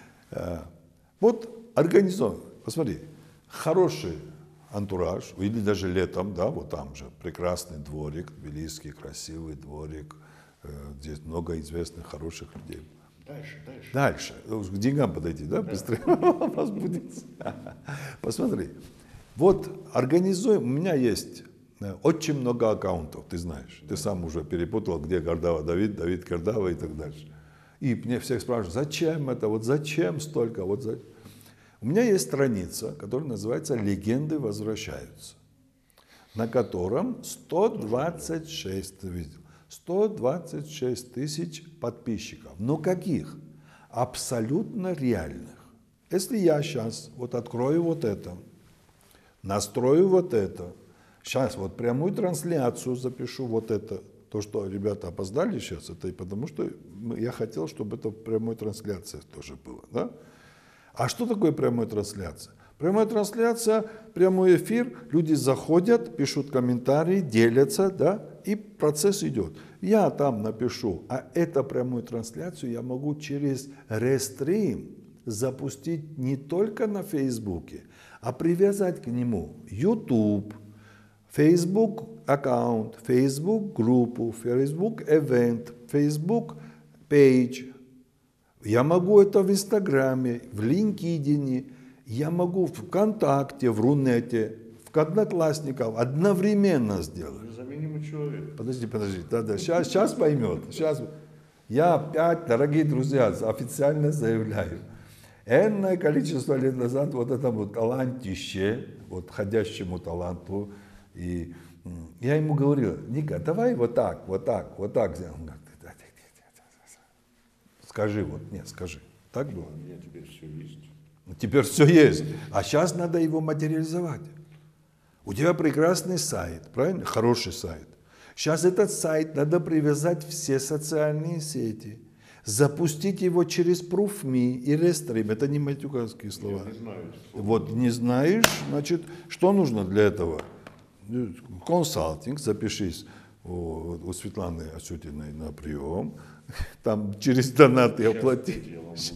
Вот организован, посмотри, хороший антураж, или даже летом, да, вот там же прекрасный дворик, тбилисский, красивый дворик, здесь много известных, хороших людей. Дальше, дальше. Дальше, к деньгам подойти, да, быстрее вопрос будет. Посмотри, вот организуем, у меня есть очень много аккаунтов, ты знаешь, ты сам уже перепутал, где Кардава Давид, Давид Кардава и так дальше. И мне всех спрашивают, зачем это, вот зачем столько, вот зачем? У меня есть страница, которая называется «Легенды возвращаются», на котором сто двадцать шесть, ты видел, сто двадцать шесть тысяч подписчиков. Но каких? Абсолютно реальных. Если я сейчас вот открою вот это, настрою вот это, сейчас вот прямую трансляцию запишу вот это, то, что ребята опоздали сейчас, это и потому, что я хотел, чтобы это в прямой трансляции тоже было, да? А что такое прямая трансляция? Прямая трансляция, прямой эфир, люди заходят, пишут комментарии, делятся, да, и процесс идет. Я там напишу, а эту прямую трансляцию я могу через рестрим запустить не только на Фейсбуке, а привязать к нему YouTube, Facebook аккаунт, Facebook группу, Facebook event, Facebook page. Я могу это в Инстаграме, в LinkedIn, я могу в ВКонтакте, в Рунете, в Одноклассниках одновременно сделать. Незаменимый человек. Подожди, подожди, да, да, сейчас, сейчас поймет. Сейчас. Я опять, дорогие друзья, официально заявляю, энное количество лет назад вот этому талантище, вот ходящему таланту, и я ему говорил, Ника, давай вот так, вот так, вот так сделаем. Скажи, вот, нет, скажи. Так было? У меня теперь все есть. Теперь все есть. А сейчас надо его материализовать. У тебя прекрасный сайт, правильно? Хороший сайт. Сейчас этот сайт надо привязать все социальные сети, запустить его через ProofMe и Restream. Это не матюганские слова. Я не знаю. Вот не знаешь, значит, что нужно для этого? Консалтинг, запишись у, у Светланы Асютиной на прием. Там через донаты оплати.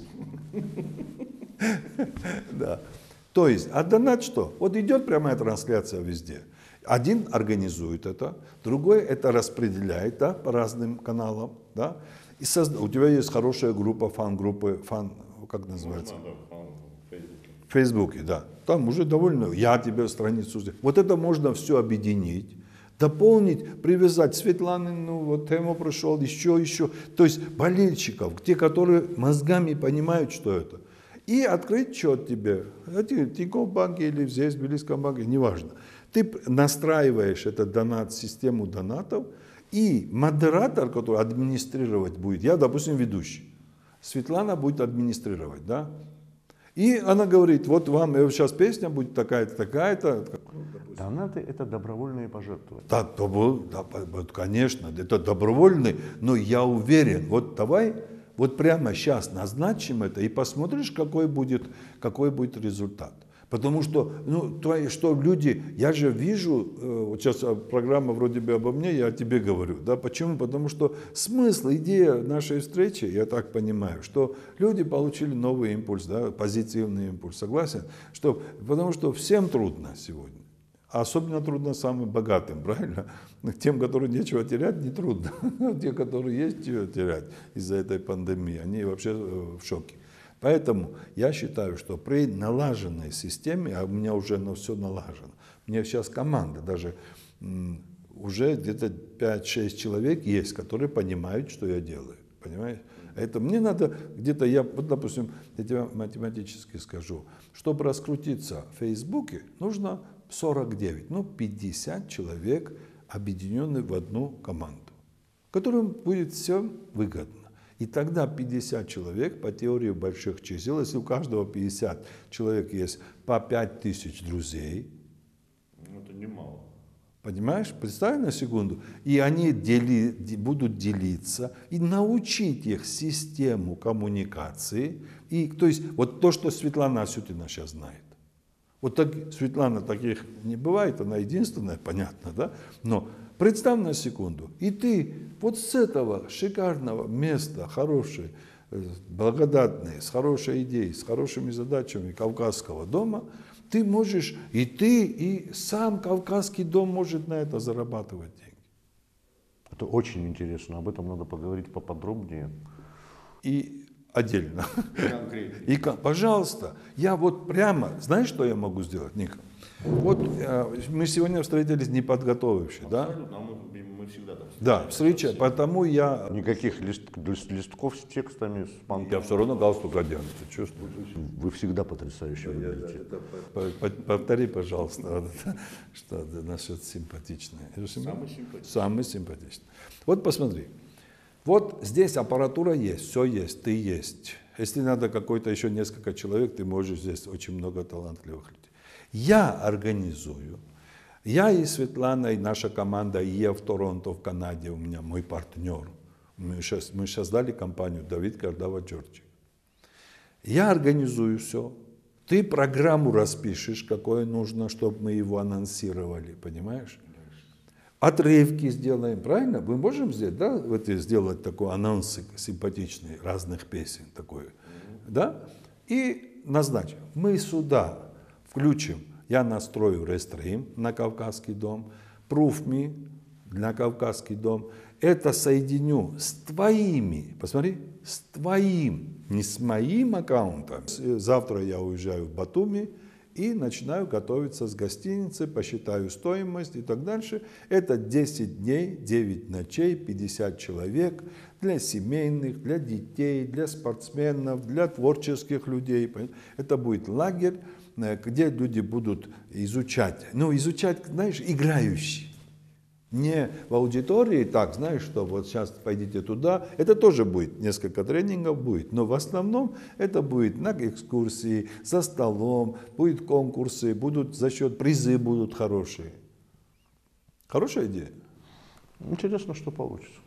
Да. То есть, а донат что? Вот идет прямая трансляция везде. Один организует это, другой это распределяет, да, по разным каналам, да. И созда... У тебя есть хорошая группа, фан-группы, фан, как называется? Можно, да, в Фейсбуке. В Фейсбуке, да. Там уже довольно, я тебе страницу сделаю. Вот это можно все объединить. Дополнить, привязать Светланы, ну вот тему прошел, еще, еще. То есть болельщиков, те, которые мозгами понимают, что это. И открыть счет тебе, в Тинькофф банке или здесь, в Тбилисском банке, неважно. Ты настраиваешь эту донат, систему донатов, и модератор, который администрировать будет, я, допустим, ведущий, Светлана будет администрировать, да. И она говорит, вот вам сейчас песня будет такая-то, такая-то. Донаты – это добровольные пожертвования. Да, да, конечно, это добровольный, но я уверен, вот давай, вот прямо сейчас назначим это и посмотришь, какой будет, какой будет результат. Потому что, ну, твои, что люди, я же вижу, вот сейчас программа вроде бы обо мне, я о тебе говорю, да, почему? Потому что смысл, идея нашей встречи, я так понимаю, что люди получили новый импульс, да, позитивный импульс, согласен? Что, потому что всем трудно сегодня, а особенно трудно самым богатым, правильно? Тем, которым нечего терять, не трудно, те, которые есть чего терять из-за этой пандемии, они вообще в шоке. Поэтому я считаю, что при налаженной системе, а у меня уже ну, все налажено, у меня сейчас команда, даже м, уже где-то пять-шесть человек есть, которые понимают, что я делаю, понимаешь? Это мне надо где-то, я, вот, допустим, я тебе математически скажу, чтобы раскрутиться в Фейсбуке, нужно сорок девять, ну пятьдесят человек, объединенные в одну команду, которым будет все выгодно. И тогда пятьдесят человек, по теории больших чисел, если у каждого пятьдесят человек есть по пять тысяч друзей, это немало. Понимаешь? Представь на секунду. И они дели, будут делиться, и научить их систему коммуникации. И, то есть, вот то, что Светлана Асютина сейчас знает. Вот так, Светлана таких не бывает, она единственная, понятно, да? Но представь на секунду, и ты вот с этого шикарного места, хорошей, благодатной, с хорошей идеей, с хорошими задачами Кавказского дома, ты можешь, и ты, и сам Кавказский дом может на это зарабатывать деньги. Это очень интересно, об этом надо поговорить поподробнее. И отдельно. И, пожалуйста, я вот прямо, знаешь, что я могу сделать, Ника? Вот э, мы сегодня встретились не подготовившись, да? Абсолютно, мы, мы всегда там. Да, встреча, потому я... Никаких лист, листков с текстами, с панками. Я все равно галстук одену, ты чувствуешь? Вы всегда потрясающе выглядите. Повтори, пожалуйста, вот это, что это насчет симпатичной. Самый симпатичный. Самый симпатичный. Вот посмотри. Вот здесь аппаратура есть, все есть, ты есть. Если надо какой-то еще несколько человек, ты можешь, здесь очень много талантливых людей. Я организую, я и Светлана, и наша команда, и я в Торонто, в Канаде, у меня мой партнер. Мы сейчас, мы сейчас дали компанию Давид Кардава Джорджи. Я организую все. Ты программу распишешь, какое нужно, чтобы мы его анонсировали, понимаешь? Отрывки сделаем, правильно? Мы можем сделать, да, вот сделать такой анонс симпатичный разных песен, такой, да? И назначим. Мы сюда включим, я настрою рестрим на Кавказский дом, ProofMe на Кавказский дом. Это соединю с твоими, посмотри, с твоим, не с моим аккаунтом. Завтра я уезжаю в Батуми и начинаю готовиться с гостиницы, посчитаю стоимость и так дальше. Это десять дней, девять ночей, пятьдесят человек для семейных, для детей, для спортсменов, для творческих людей. Это будет лагерь, где люди будут изучать, ну изучать, знаешь, играющие. Не в аудитории, так, знаешь, что вот сейчас пойдите туда, это тоже будет, несколько тренингов будет, но в основном это будет на экскурсии, за столом, будут конкурсы, будут за счет призы будут хорошие. Хорошая идея? Интересно, что получится.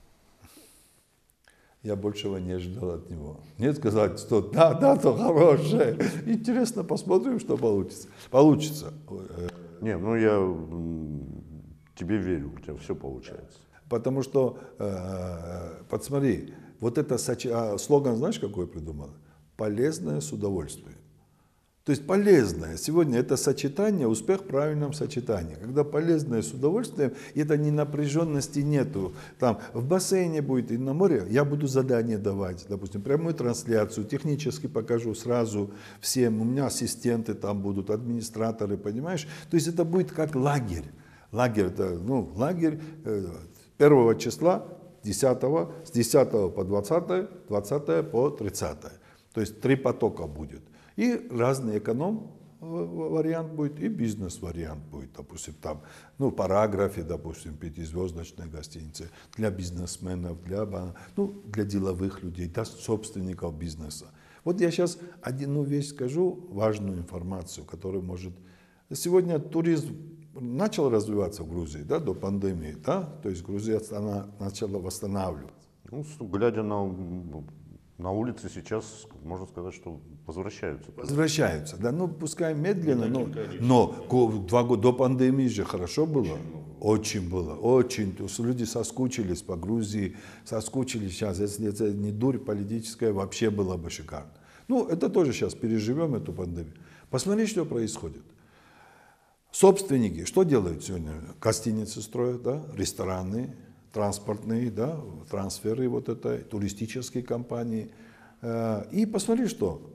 Я большего не ожидал от него. Нет сказать, что да, да, то хорошее. Интересно, посмотрим, что получится. Получится. Не, ну я тебе верю, у тебя все получается. Потому что, э, подсмотри, вот это сочи... а, слоган, знаешь, какой придумал? Полезное с удовольствием. То есть полезное. Сегодня это сочетание, успех в правильном сочетании. Когда полезное с удовольствием, это не напряженности нету. Там в бассейне будет и на море, я буду задание давать, допустим, прямую трансляцию, технически покажу сразу всем. У меня ассистенты там будут, администраторы, понимаешь? То есть это будет как лагерь. Лагерь, это, ну, лагерь первого числа, десятого, с десятого по двадцатое, двадцатое по тридцатое. То есть три потока будет. И разный эконом-вариант будет, и бизнес-вариант будет, допустим, там, ну, в параграфе, допустим, пятизвездочной гостиницы, для бизнесменов, для, ну, для деловых людей, для собственников бизнеса. Вот я сейчас одну вещь скажу, важную информацию, которая может... Сегодня туризм начал развиваться в Грузии, да, до пандемии, да, то есть Грузия она начала восстанавливаться. Ну, глядя на, на улицы сейчас, можно сказать, что возвращаются. Возвращаются, да, ну, пускай медленно, но, но два года до пандемии же хорошо было. Очень было, очень. То есть люди соскучились по Грузии, соскучились сейчас. Если это не дурь политическая, вообще было бы шикарно. Ну, это тоже сейчас переживем, эту пандемию. Посмотри, что происходит. Собственники, что делают сегодня? Гостиницы строят, да, рестораны, транспортные, да, трансферы, вот это, туристические компании. И посмотри, что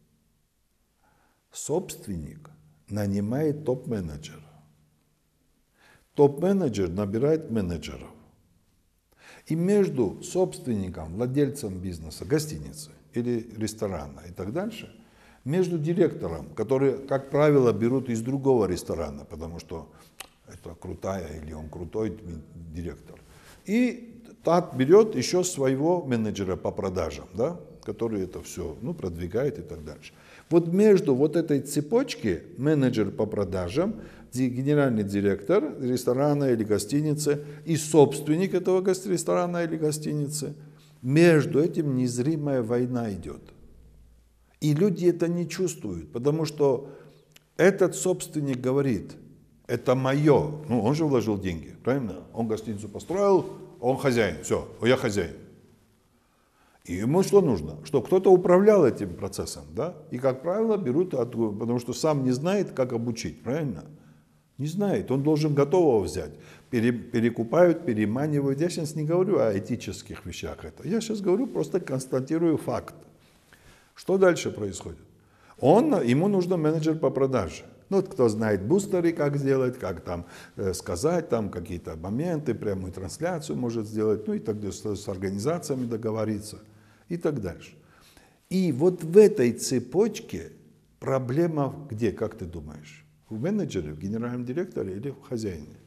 собственник нанимает топ-менеджера. Топ-менеджер набирает менеджеров. И между собственником, владельцем бизнеса, гостиницы или ресторана и так дальше, между директором, который, как правило, берут из другого ресторана, потому что это крутая или он крутой директор. И тот берет еще своего менеджера по продажам, да, который это все ну, продвигает и так дальше. Вот между вот этой цепочки менеджер по продажам, генеральный директор ресторана или гостиницы и собственник этого ресторана или гостиницы, между этим незримая война идет. И люди это не чувствуют, потому что этот собственник говорит, это мое, ну он же вложил деньги, правильно? Он гостиницу построил, он хозяин, все, я хозяин. И ему что нужно? Чтобы кто-то управлял этим процессом, да? И, как правило, берут, от, потому что сам не знает, как обучить, правильно? Не знает, он должен готового взять. Пере, перекупают, переманивают. Я сейчас не говорю о этических вещах. Это. Я сейчас говорю, просто констатирую факт. Что дальше происходит? Он, ему нужен менеджер по продаже. Ну, вот кто знает бустеры, как сделать, как там э, сказать, там какие-то моменты, прямую трансляцию может сделать, ну и так далее, с, с организациями договориться и так дальше. И вот в этой цепочке проблема где, как ты думаешь? В менеджере, в генеральном директоре или в хозяине?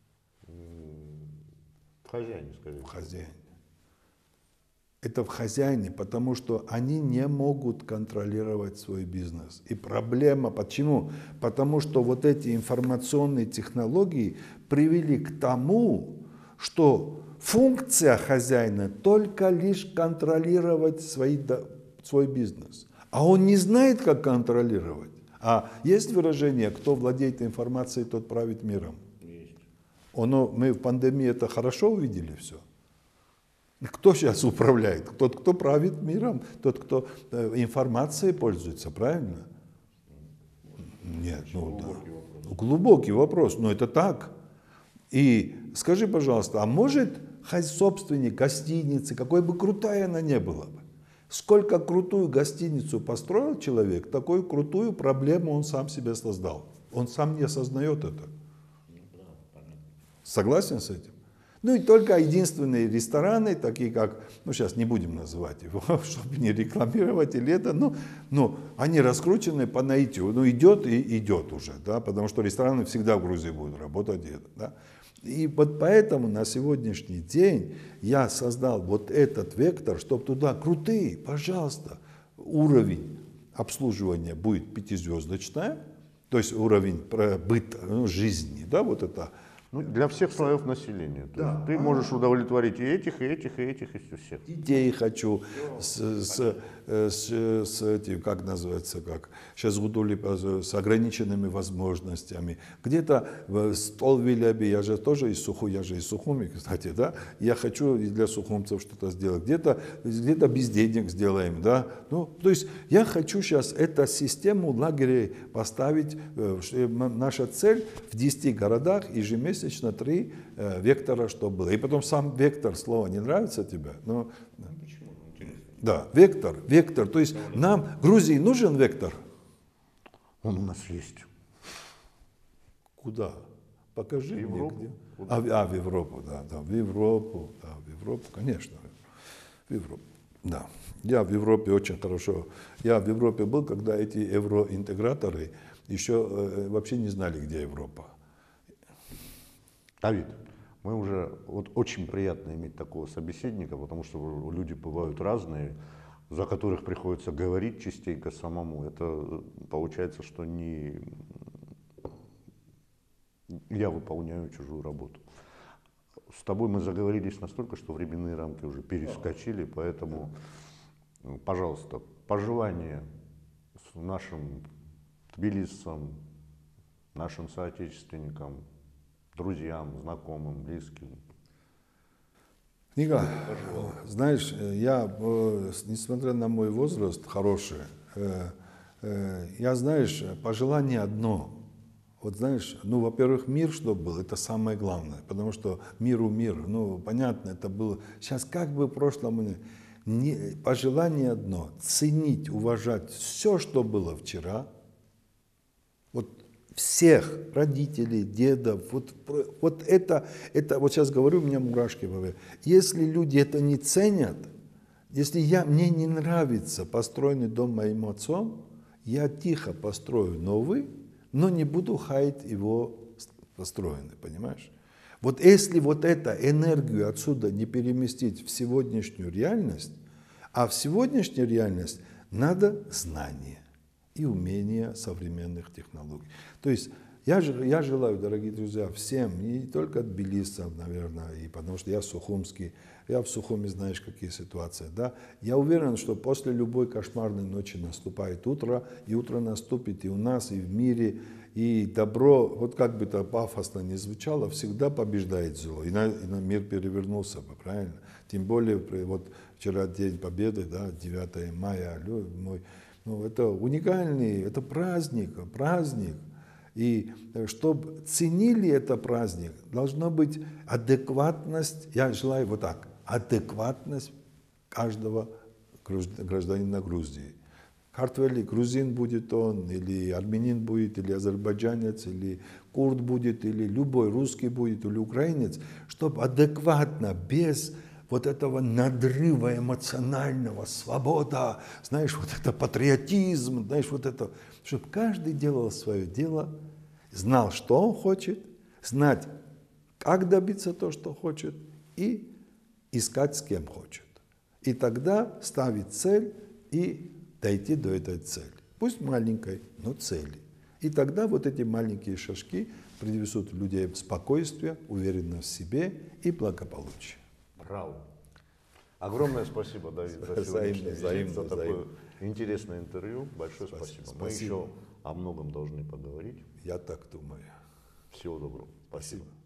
В хозяине, скорее. В хозяине. Это в хозяине, потому что они не могут контролировать свой бизнес. И проблема, почему? Потому что вот эти информационные технологии привели к тому, что функция хозяина только лишь контролировать свои, свой бизнес. А он не знает, как контролировать. А есть выражение, кто владеет информацией, тот правит миром. Есть. Оно, мы в пандемии это хорошо увидели все. Кто сейчас управляет? Тот, кто правит миром, тот, кто информацией пользуется, правильно? Нет, ну да. Вопрос. Глубокий вопрос, но это так. И скажи, пожалуйста, а может собственник гостиницы, какой бы крутая она ни была бы, сколько крутую гостиницу построил человек, такую крутую проблему он сам себе создал. Он сам не осознает это. Согласен с этим? Ну и только единственные рестораны, такие как, ну сейчас не будем называть его, чтобы не рекламировать или это, ну, ну они раскручены по наитию, ну идет и идет уже, да, потому что рестораны всегда в Грузии будут работать, да. И вот поэтому на сегодняшний день я создал вот этот вектор, чтобы туда крутые, пожалуйста, уровень обслуживания будет пятизвездочный, то есть уровень быта, ну, жизни, да, вот это. Ну, для всех слоев населения. То да. есть ты можешь удовлетворить и этих, и этих, и этих, и всех. Детей хочу с, с, с, с этим, как называется, как сейчас гудули, с ограниченными возможностями. Где-то в Столвилябе, я же тоже из Суху, я же из Сухуми, кстати, да, я хочу для сухумцев что-то сделать. Где-то где-то без денег сделаем, да. Ну, то есть я хочу сейчас эту систему лагерей поставить. Наша цель в десяти городах ежемесячно три э, вектора, что было. И потом сам вектор, слово не нравится тебе? Но, ну, почему? Интересно. Да, вектор, вектор. То есть нам, Грузии, нужен вектор? Он у нас есть. Куда? Покажи в Европу. мне, где. А, а, в Европу, да, да, в Европу, да, в Европу, конечно, в Европу, да. Я в Европе очень хорошо, я в Европе был, когда эти евроинтеграторы еще э, вообще не знали, где Европа. Давид, мы уже, вот очень приятно иметь такого собеседника, потому что люди бывают разные, за которых приходится говорить частенько самому. Это получается, что не я выполняю чужую работу. С тобой мы заговорились настолько, что временные рамки уже перескочили, поэтому, пожалуйста, пожелания нашим тбилисцам, нашим соотечественникам, друзьям, знакомым, близким. Книга, знаешь, я, несмотря на мой возраст хороший, я, знаешь, пожелание одно. Вот знаешь, ну, во-первых, мир, чтобы был, это самое главное, потому что миру мир, ну, понятно, это было, сейчас как бы в прошлом, не, пожелание одно, ценить, уважать все, что было вчера, вот всех родителей, дедов, вот, вот это, это, вот сейчас говорю, у меня мурашки в голове. Если люди это не ценят, если я, мне не нравится построенный дом моим отцом, я тихо построю новый, но не буду хаять его построенный, понимаешь? Вот если вот эту энергию отсюда не переместить в сегодняшнюю реальность, а в сегодняшнюю реальность надо знание и умение современных технологий. То есть я, я желаю, дорогие друзья, всем, не только от тбилисцев, наверное, и потому что я сухумский, я в Сухуме, знаешь, какие ситуации, да. Я уверен, что после любой кошмарной ночи наступает утро, и утро наступит и у нас, и в мире, и добро, вот как бы это пафосно ни звучало, всегда побеждает зло, и на, и на мир перевернулся бы, правильно? Тем более, вот вчера День Победы, да, девятое мая, мой, ну, это уникальный, это праздник, праздник. И чтобы ценили этот праздник, должна быть адекватность, я желаю вот так, адекватность каждого гражданина Грузии. Картвели, грузин будет он, или армянин будет, или азербайджанец, или курд будет, или любой русский будет, или украинец, чтобы адекватно, без вот этого надрыва эмоционального, свобода, знаешь, вот это патриотизм, знаешь, вот это, чтобы каждый делал свое дело, знал, что он хочет, знать, как добиться того, что хочет, и искать, с кем хочет. И тогда ставить цель и дойти до этой цели. Пусть маленькой, но цели. И тогда вот эти маленькие шажки приведут людей в спокойствие, уверенность в себе и благополучие. Браво. Огромное спасибо, Давид, за сегодняшний визит, за такое интересное интервью. Большое спасибо. спасибо. Мы еще о многом должны поговорить. Я так думаю. Всего доброго. Спасибо. спасибо.